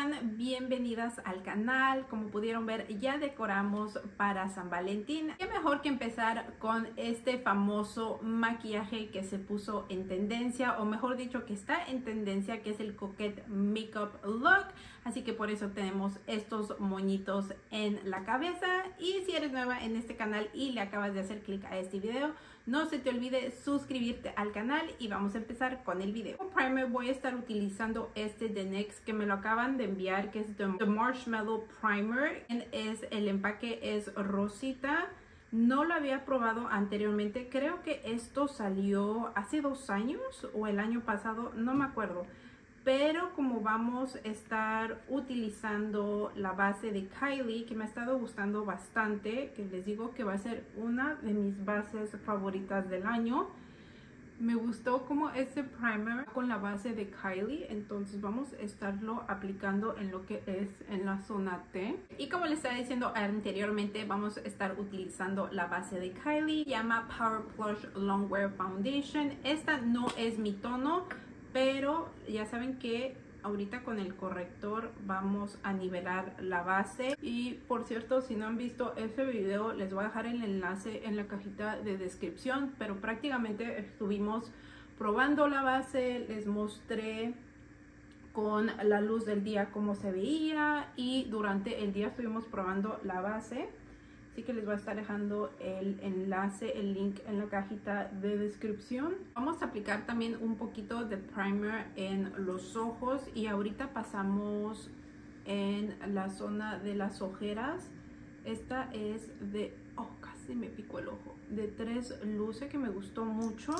están? Bienvenidas al canal. Como pudieron ver, ya decoramos para San Valentín. Qué mejor que empezar con este famoso maquillaje que se puso en tendencia, o mejor dicho, que está en tendencia, que es el Coquette Makeup Look. Así que por eso tenemos estos moñitos en la cabeza. Y si eres nueva en este canal y le acabas de hacer clic a este video, no se te olvide suscribirte al canal y vamos a empezar con el video. Como primer voy a estar utilizando este de NYX que me lo acaban de enviar, que es The Marshmallow Primer. El empaque es rosita. No lo había probado anteriormente. Creo que esto salió hace 2 años o el año pasado, no me acuerdo. Pero como vamos a estar utilizando la base de Kylie, que me ha estado gustando bastante, que les digo que va a ser una de mis bases favoritas del año. Me gustó como este primer con la base de Kylie, entonces vamos a estarlo aplicando en lo que es en la zona T. Y como les estaba diciendo anteriormente, vamos a estar utilizando la base de Kylie, llama Power Plush Longwear Foundation. Esta no es mi tono, pero ya saben que ahorita con el corrector vamos a nivelar la base. Y por cierto, si no han visto ese video, les voy a dejar el enlace en la cajita de descripción. Pero prácticamente estuvimos probando la base, les mostré con la luz del día cómo se veía, y durante el día estuvimos probando la base. Así que les voy a estar dejando el enlace, el link en la cajita de descripción. Vamos a aplicar también un poquito de primer en los ojos, y ahorita pasamos en la zona de las ojeras. Esta es de, oh, casi me picó el ojo, de 3 Luce, que me gustó mucho.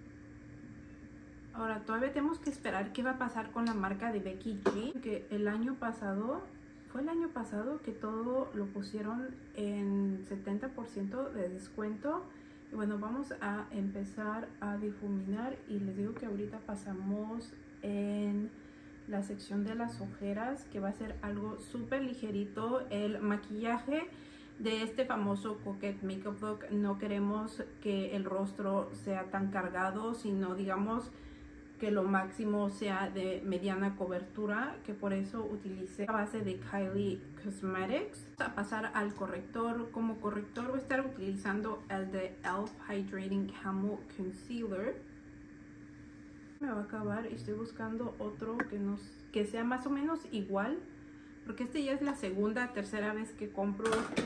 Ahora todavía tenemos que esperar qué va a pasar con la marca de Becky G, que el año pasado que todo lo pusieron en 70% de descuento. Y bueno, vamos a empezar a difuminar, y les digo que ahorita pasamos en la sección de las ojeras, que va a ser algo súper ligerito. El maquillaje de este famoso Coquette Makeup Look, no queremos que el rostro sea tan cargado, sino digamos que lo máximo sea de mediana cobertura, que por eso utilicé la base de Kylie Cosmetics. Vamos a pasar al corrector. Como corrector voy a estar utilizando el de e.l.f. Hydrating Camo Concealer. Me va a acabar y estoy buscando otro que sea más o menos igual, porque este ya es la tercera vez que compro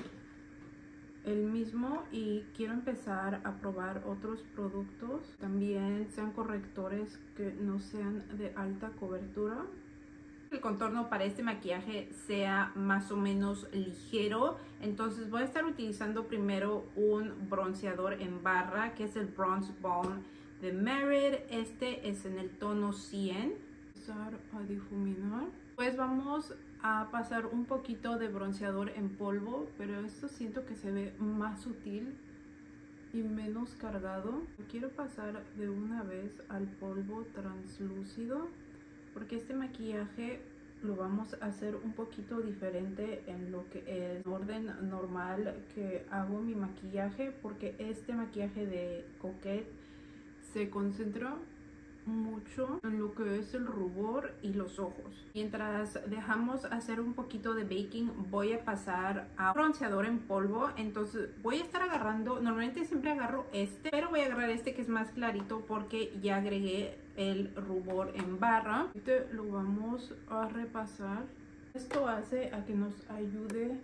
el mismo, y quiero empezar a probar otros productos. También sean correctores que no sean de alta cobertura. El contorno para este maquillaje sea más o menos ligero, entonces voy a estar utilizando primero un bronceador en barra, que es el Bronze Balm de Merit. Este es en el tono 100. Empezar a difuminar. Pues vamos a pasar un poquito de bronceador en polvo, pero esto siento que se ve más sutil y menos cargado. Quiero pasar de una vez al polvo translúcido, porque este maquillaje lo vamos a hacer un poquito diferente en lo que es orden normal que hago mi maquillaje, porque este maquillaje de Coquette se concentra mucho en lo que es el rubor y los ojos. Mientras dejamos hacer un poquito de baking, voy a pasar a bronceador en polvo. Entonces voy a estar agarrando, normalmente siempre agarro este, pero voy a agarrar este que es más clarito porque ya agregué el rubor en barra. Este lo vamos a repasar. Esto hace a que nos ayude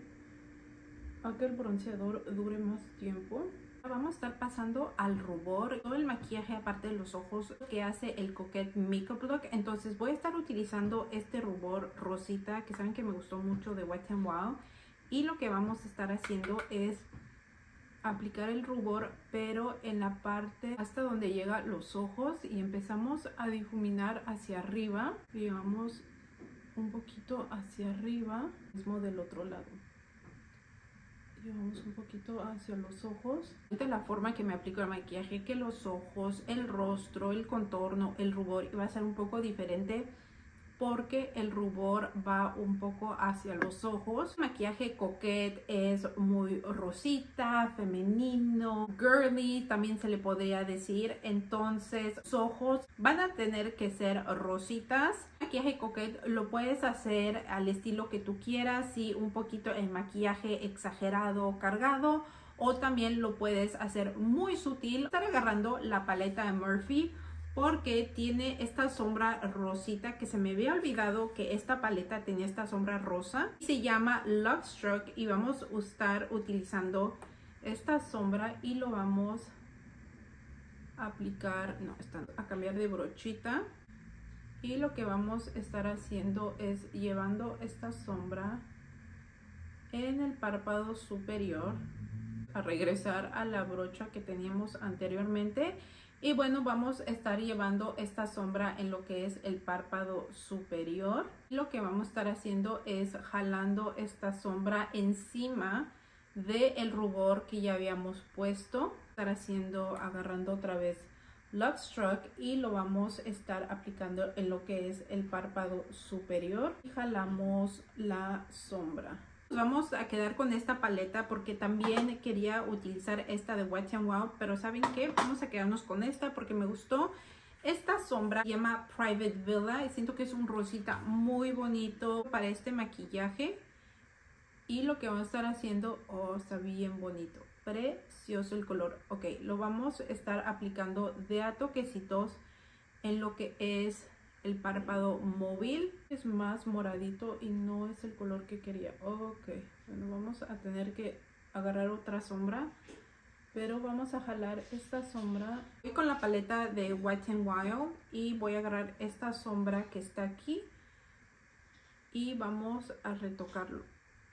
a que el bronceador dure más tiempo. Vamos a estar pasando al rubor, todo el maquillaje aparte de los ojos que hace el Coquette Makeup Look. Entonces voy a estar utilizando este rubor rosita, que saben que me gustó mucho, de Wet n Wild. Y lo que vamos a estar haciendo es aplicar el rubor, pero en la parte hasta donde llega los ojos, y empezamos a difuminar hacia arriba. Llevamos un poquito hacia arriba, mismo del otro lado. Llevamos un poquito hacia los ojos. De la forma que me aplico el maquillaje, que los ojos, el rostro, el contorno, el rubor va a ser un poco diferente porque el rubor va un poco hacia los ojos. El maquillaje coquette es muy rosita, femenino, girly, también se le podría decir. Entonces, los ojos van a tener que ser rositas. El maquillaje coquette lo puedes hacer al estilo que tú quieras, sí, un poquito el maquillaje exagerado, cargado, o también lo puedes hacer muy sutil. Estar agarrando la paleta de Morphe porque tiene esta sombra rosita, que se me había olvidado que esta paleta tenía esta sombra rosa. Se llama Love Struck y vamos a estar utilizando esta sombra y lo vamos a aplicar, a cambiar de brochita. Y lo que vamos a estar haciendo es llevando esta sombra en el párpado superior, a regresar a la brocha que teníamos anteriormente. Y bueno, vamos a estar llevando esta sombra en lo que es el párpado superior. Lo que vamos a estar haciendo es jalando esta sombra encima del rubor que ya habíamos puesto. Estar haciendo, agarrando otra vez Love Struck y lo vamos a estar aplicando en lo que es el párpado superior. Y jalamos la sombra. Vamos a quedar con esta paleta porque también quería utilizar esta de Wet n Wild, pero ¿saben qué? Vamos a quedarnos con esta porque me gustó. Esta sombra se llama Private Villa y siento que es un rosita muy bonito para este maquillaje. Y lo que vamos a estar haciendo, oh, está bien bonito, precioso el color. Ok, lo vamos a estar aplicando de a toquecitos en lo que es el párpado móvil. Es más moradito y no es el color que quería. Ok, bueno, vamos a tener que agarrar otra sombra, pero vamos a jalar esta sombra. Voy con la paleta de Wet n Wild y voy a agarrar esta sombra que está aquí y vamos a retocarlo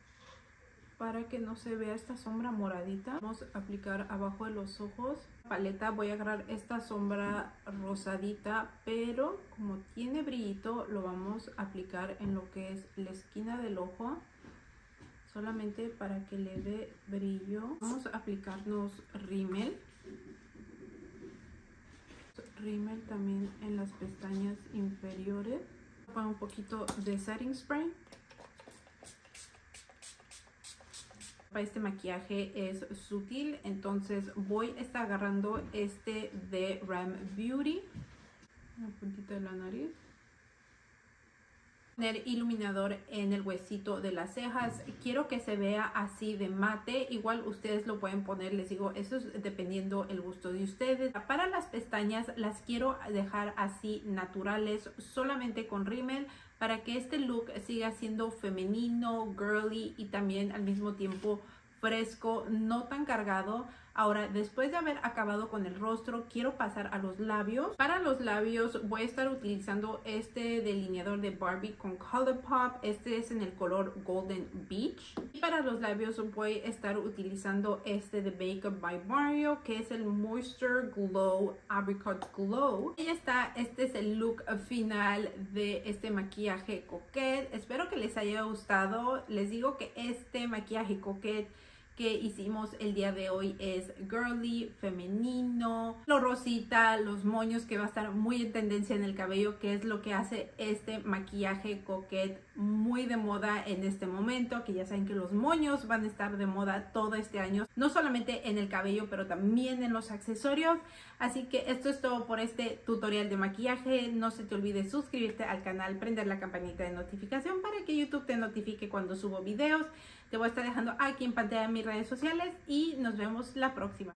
para que no se vea esta sombra moradita. Vamos a aplicar abajo de los ojos. Paleta, voy a agarrar esta sombra rosadita, pero como tiene brillito, lo vamos a aplicar en lo que es la esquina del ojo, solamente para que le dé brillo. Vamos a aplicarnos rímel. Rímel también en las pestañas inferiores. Pongo un poquito de setting spray. Para este maquillaje es sutil, entonces voy a estar agarrando este de Ram Beauty, la puntita de la nariz. Poner iluminador en el huesito de las cejas. Quiero que se vea así de mate. Igual ustedes lo pueden poner, les digo, eso es dependiendo el gusto de ustedes. Para las pestañas las quiero dejar así naturales, solamente con rímel, para que este look siga siendo femenino, girly y también al mismo tiempo fresco, no tan cargado. Ahora, después de haber acabado con el rostro, quiero pasar a los labios. Para los labios voy a estar utilizando este delineador de Barbie con Colourpop. Este es en el color Golden Beach. Y para los labios voy a estar utilizando este de Makeup by Mario, que es el Moisture Glow Apricot Glow. Y ya está, este es el look final de este maquillaje coquette. Espero que les haya gustado. Les digo que este maquillaje coquette que hicimos el día de hoy es girly, femenino, lo rosita, los moños, que va a estar muy en tendencia en el cabello, que es lo que hace este maquillaje coquette muy de moda en este momento, que ya saben que los moños van a estar de moda todo este año, no solamente en el cabello, pero también en los accesorios. Así que esto es todo por este tutorial de maquillaje. No se te olvide suscribirte al canal, prender la campanita de notificación para que YouTube te notifique cuando subo videos. Te voy a estar dejando aquí en pantalla mis redes sociales y nos vemos la próxima.